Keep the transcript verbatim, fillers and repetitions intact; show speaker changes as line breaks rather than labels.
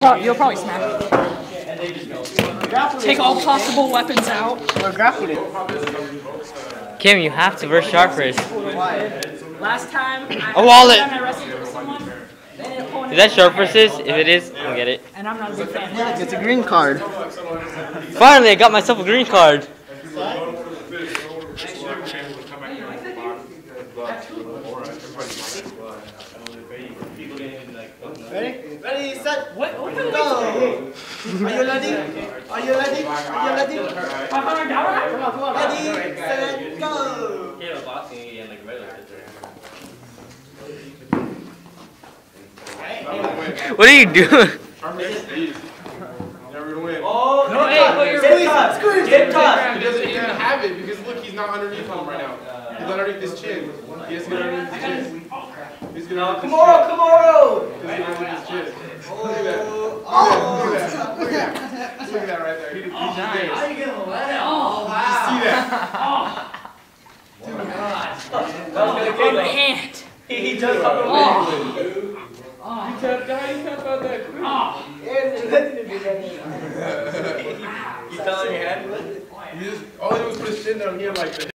You'll probably smack it. Take all possible weapons out.
We're grappling.
Kim, you have to verse Charfauros.
Last time, I,
A wallet.
last time I wrestled with someone,
Is that Charfauros? If it is, I'll get it.
and I'm not a big fan.
Yeah, it's a green card.
Finally, I got myself a green card.
Ready? Ready, set,
What? What
go! Are you ready? Are you ready? Are you ready?
five hundred dollars?
Come on, come on. Ready, set, go!
What are you doing?
Oh, no, hey, put your
Squeeze, squeeze,
Get
tough.
He doesn't even have it because look, he's not underneath him right now. He's underneath his chin. He has to get underneath his chin. He's gonna underneath his chin.
Tomorrow, tomorrow!
He's gonna underneath his chin. Look at that.
Oh!
Look at that. Look at that. Look at that right there. He, he's just there.
How you gonna let it? Oh,
Did you see that?
oh my hand.
He, he just got the
Oh.
You tapped out. You tapped out that quick.
Oh.
He fell on your head?
He just, all he did was put his chin down here like this.